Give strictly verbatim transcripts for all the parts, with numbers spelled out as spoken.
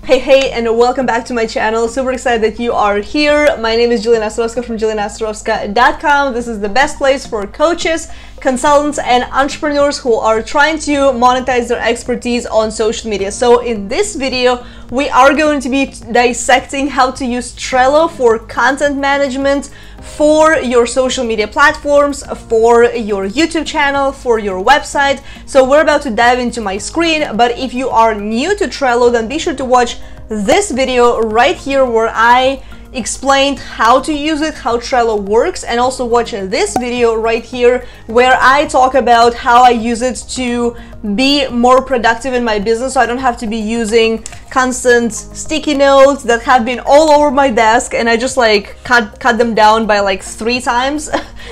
Hey hey, and welcome back to my channel. Super excited that you are here. My name is Julia Nastarovska from julia nastarovska dot com. This is the best place for coaches, consultants, and entrepreneurs who are trying to monetize their expertise on social media. So in this video, we are going to be dissecting how to use Trello for content management for your social media platforms, for your YouTube channel, for your website. So we're about to dive into my screen, but if you are new to Trello, then be sure to watch this video right here where I explained how to use it, how Trello works, and also watch this video right here where I talk about how I use it to be more productive in my business, so I don't have to be using constant sticky notes that have been all over my desk, and I just like cut cut them down by like three times.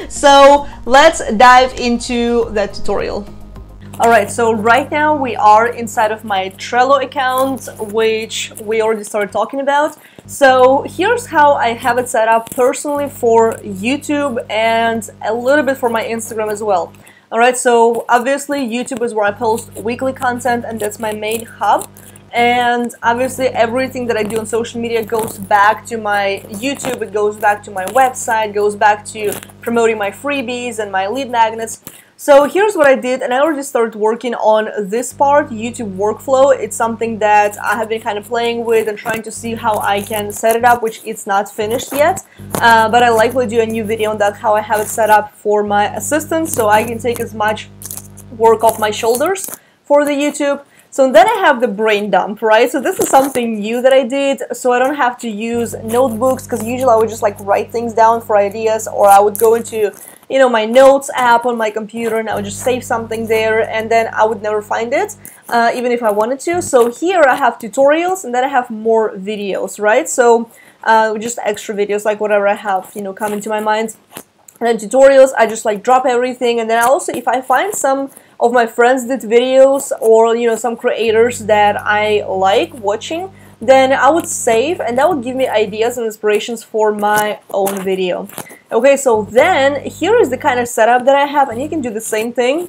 So let's dive into that tutorial. Alright, so right now we are inside of my Trello account, which we already started talking about. So here's how I have it set up personally for YouTube and a little bit for my Instagram as well. Alright, so obviously YouTube is where I post weekly content, and that's my main hub. And obviously everything that I do on social media goes back to my YouTube, it goes back to my website, goes back to promoting my freebies and my lead magnets. So here's what I did, and I already started working on this part, YouTube workflow. It's something that I have been kind of playing with and trying to see how I can set it up, which it's not finished yet. Uh, but I'll likely do a new video on that, how I have it set up for my assistant, so I can take as much work off my shoulders for the YouTube. So then I have the brain dump, right? So this is something new that I did, so I don't have to use notebooks, because usually I would just like write things down for ideas, or I would go into, you know, my notes app on my computer and I would just save something there, and then I would never find it, uh, even if I wanted to. So here I have tutorials, and then I have more videos, right? So uh, just extra videos, like whatever I have, you know, come into my mind. And then tutorials, I just like drop everything, and then also if I find some of my friends did videos, or you know, some creators that I like watching, then I would save, and that would give me ideas and inspirations for my own video. Okay, so then here is the kind of setup that I have, and you can do the same thing.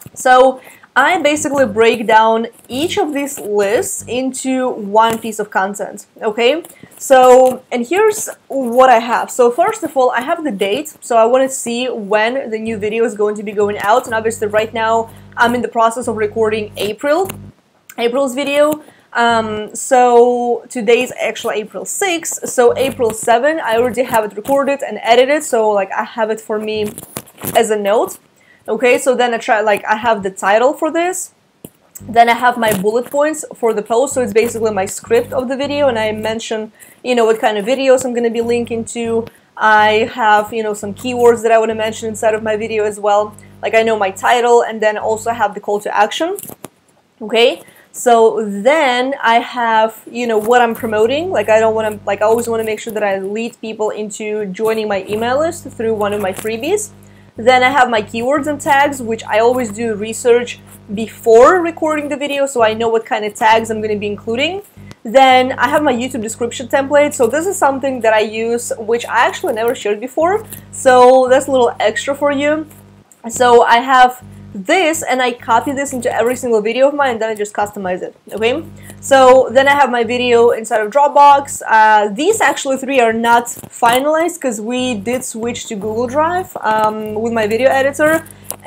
So I basically break down each of these lists into one piece of content, okay? So, and here's what I have. So first of all, I have the date, so I want to see when the new video is going to be going out, and obviously right now I'm in the process of recording April, April's video. Um, so today's actually April sixth, so April seventh, I already have it recorded and edited, so like I have it for me as a note. Okay, so then I try, like I have the title for this, then I have my bullet points for the post, so it's basically my script of the video, and I mention, you know, what kind of videos I'm going to be linking to. I have, you know, some keywords that I want to mention inside of my video as well, like I know my title, and then also have the call to action. Okay, so then I have, you know, what I'm promoting, like I don't want to, like I always want to make sure that I lead people into joining my email list through one of my freebies. Then I have my keywords and tags, which I always do research before recording the video, so I know what kind of tags I'm going to be including. Then I have my YouTube description template, so this is something that I use, which I actually never shared before, so that's a little extra for you. So I have this, and I copy this into every single video of mine, and then I just customize it, okay? So then I have my video inside of Dropbox. Uh, these actually three are not finalized, because we did switch to Google Drive um, with my video editor,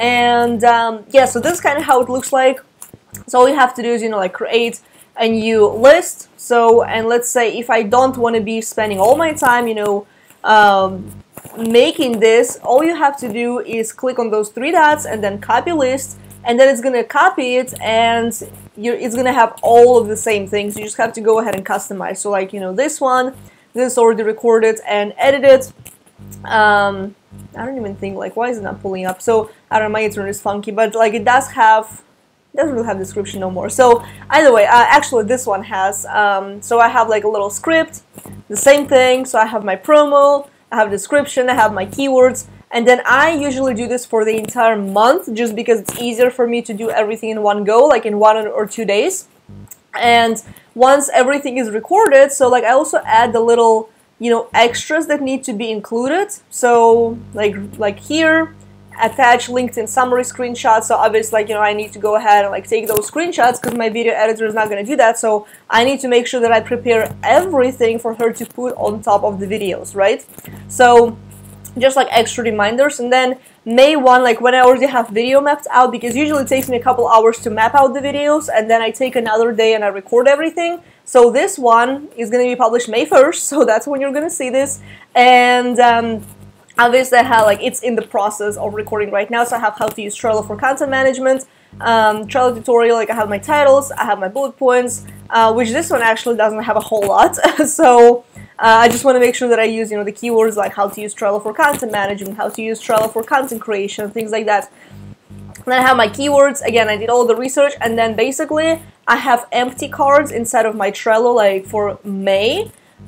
and um, yeah, so this is kind of how it looks like. So all you have to do is, you know, like create a new list. So, and let's say if I don't want to be spending all my time, you know, um, making this, all you have to do is click on those three dots and then copy list, and then it's gonna copy it, and you're, it's gonna have all of the same things. You just have to go ahead and customize. So like, you know, this one, this is already recorded and edited. um, I don't even think, like, why is it not pulling up? So I don't know, my internet is funky, but like it does have, it doesn't really have description no more. So either way, uh, actually this one has, um, so I have like a little script, the same thing. So I have my promo, I have description, I have my keywords, and then I usually do this for the entire month, just because it's easier for me to do everything in one go, like in one or two days. And once everything is recorded, so like I also add the little, you know, extras that need to be included. So like like here, attach LinkedIn summary screenshots. So obviously, like, you know, I need to go ahead and like take those screenshots because my video editor is not going to do that. So I need to make sure that I prepare everything for her to put on top of the videos, right? So just like extra reminders. And then May first, like when I already have video mapped out, because usually it takes me a couple hours to map out the videos, and then I take another day and I record everything. So this one is going to be published May first, so that's when you're going to see this. And um, obviously I have, like, it's in the process of recording right now, so I have how to use Trello for content management, um, Trello tutorial, like I have my titles, I have my bullet points, uh, which this one actually doesn't have a whole lot. So Uh, I just want to make sure that I use, you know, the keywords like how to use Trello for content management, how to use Trello for content creation, things like that. And then I have my keywords. Again, I did all the research, and then basically I have empty cards inside of my Trello, like for May.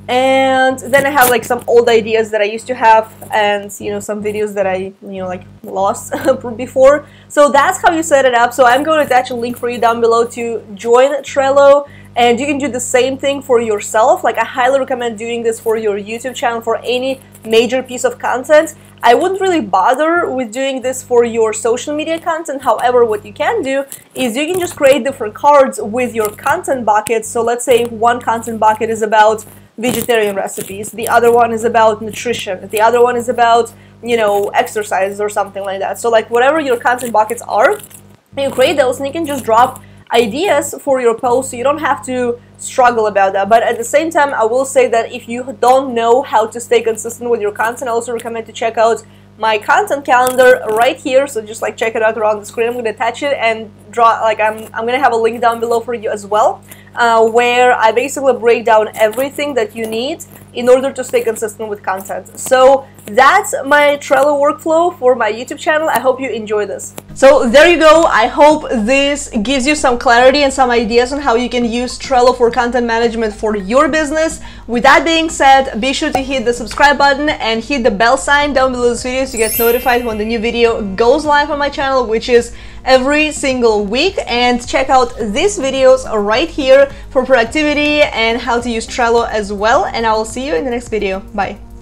And then I have like some old ideas that I used to have, and you know, some videos that I, you know, like lost before. So that's how you set it up. So I'm going to attach a link for you down below to join Trello. And you can do the same thing for yourself. Like, I highly recommend doing this for your YouTube channel, for any major piece of content. I wouldn't really bother with doing this for your social media content. However, what you can do is you can just create different cards with your content buckets. So let's say one content bucket is about vegetarian recipes, the other one is about nutrition, the other one is about, you know, exercises or something like that. So like whatever your content buckets are, you create those and you can just drop ideas for your post, so you don't have to struggle about that. But at the same time, I will say that if you don't know how to stay consistent with your content, I also recommend to check out my content calendar right here. So just like check it out around the screen. I'm going to attach it and draw, like I'm, I'm going to have a link down below for you as well, uh, where I basically break down everything that you need in order to stay consistent with content. So that's my Trello workflow for my YouTube channel. I hope you enjoy this. So there you go. I hope this gives you some clarity and some ideas on how you can use Trello for content management for your business. With that being said, be sure to hit the subscribe button and hit the bell sign down below this video to get notified when the new video goes live on my channel, which is every single week. And check out these videos right here for productivity and how to use Trello as well. And I will see you in the next video. Bye.